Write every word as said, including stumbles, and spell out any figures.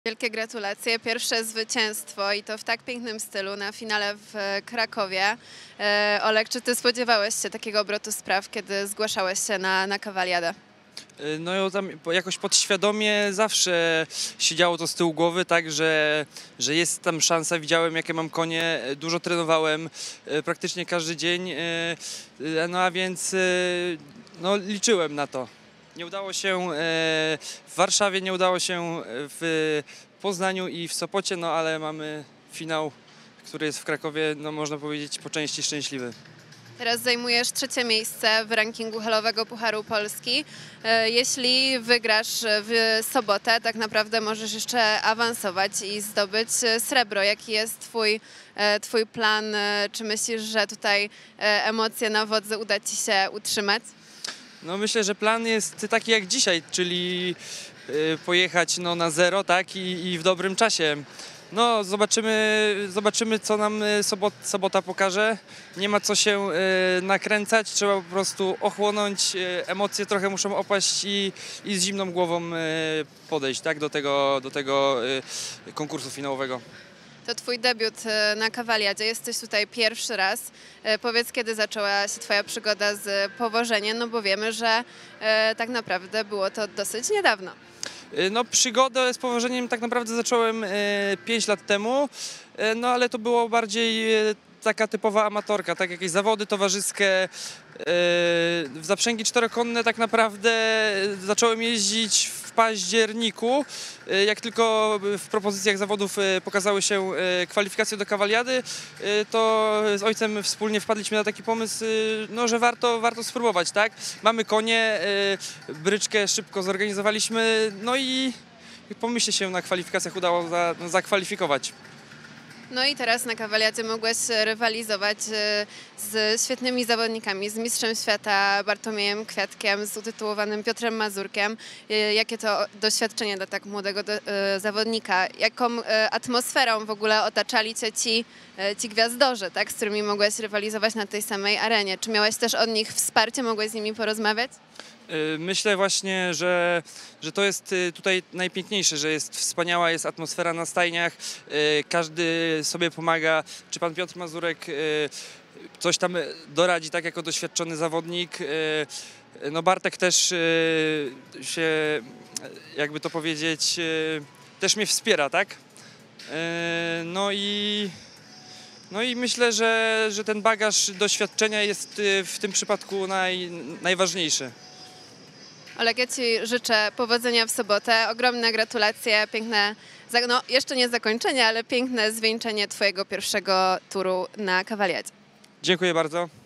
Wielkie gratulacje, pierwsze zwycięstwo i to w tak pięknym stylu na finale w Krakowie. E, Olek, czy ty spodziewałeś się takiego obrotu spraw, kiedy zgłaszałeś się na, na kawaliadę? No ja tam jakoś podświadomie zawsze siedziało to z tyłu głowy, tak, że, że jest tam szansa, widziałem jakie mam konie, dużo trenowałem, e, praktycznie każdy dzień, e, e, no a więc e, no, liczyłem na to. Nie udało się e, w Warszawie, nie udało się w Poznaniu i w Sopocie, no ale mamy finał, który jest w Krakowie, no można powiedzieć po części szczęśliwy. Teraz zajmujesz trzecie miejsce w rankingu halowego Pucharu Polski. E, Jeśli wygrasz w sobotę, tak naprawdę możesz jeszcze awansować i zdobyć srebro. Jaki jest twój, e, twój plan? E, Czy myślisz, że tutaj e, emocje na wodzy uda ci się utrzymać? No myślę, że plan jest taki jak dzisiaj, czyli y, pojechać no, na zero, tak, i, i w dobrym czasie. No zobaczymy, zobaczymy co nam sobot, sobota pokaże. Nie ma co się y, nakręcać, trzeba po prostu ochłonąć, y, emocje trochę muszą opaść i, i z zimną głową y, podejść, tak, do tego, do tego y, konkursu finałowego. To twój debiut e, na kawaliadzie, jesteś tutaj pierwszy raz. E, Powiedz, kiedy zaczęła się twoja przygoda z powożeniem, no bo wiemy, że e, tak naprawdę było to dosyć niedawno. Y, No przygodę z powożeniem tak naprawdę zacząłem pięć lat temu, y, no ale to było bardziej y, taka typowa amatorka, tak, jakieś zawody towarzyskie. y, W zaprzęgi czterokonne tak naprawdę zacząłem jeździć w październiku, y, jak tylko w propozycjach zawodów y, pokazały się y, kwalifikacje do kawaliady, y, to z ojcem wspólnie wpadliśmy na taki pomysł, y, no, że warto, warto spróbować, tak? Mamy konie, y, bryczkę szybko zorganizowaliśmy, no i i pomyślnie się na kwalifikacjach udało za, zakwalifikować. No i teraz na kawaliadzie mogłeś rywalizować e, z świetnymi zawodnikami, z mistrzem świata Bartłomiejem Kwiatkiem, z utytułowanym Piotrem Mazurkiem. E, Jakie to doświadczenie dla tak młodego do, e, zawodnika? Jaką e, atmosferą w ogóle otaczali cię ci, e, ci gwiazdorzy, tak, z którymi mogłeś rywalizować na tej samej arenie? Czy miałeś też od nich wsparcie, mogłeś z nimi porozmawiać? Y, Myślę właśnie, że, że to jest y, tutaj najpiękniejsze, że jest wspaniała jest atmosfera na stajniach, y, każdy sobie pomaga, czy pan Piotr Mazurek y, coś tam doradzi, tak jako doświadczony zawodnik. y, No Bartek też y, się, jakby to powiedzieć, y, też mnie wspiera, tak? Y, No i no i myślę, że, że ten bagaż doświadczenia jest y, w tym przypadku naj, najważniejszy. Olek, ja ci życzę powodzenia w sobotę. Ogromne gratulacje, piękne, za- no jeszcze nie zakończenie, ale piękne zwieńczenie twojego pierwszego turu na kawaliadzie. Dziękuję bardzo.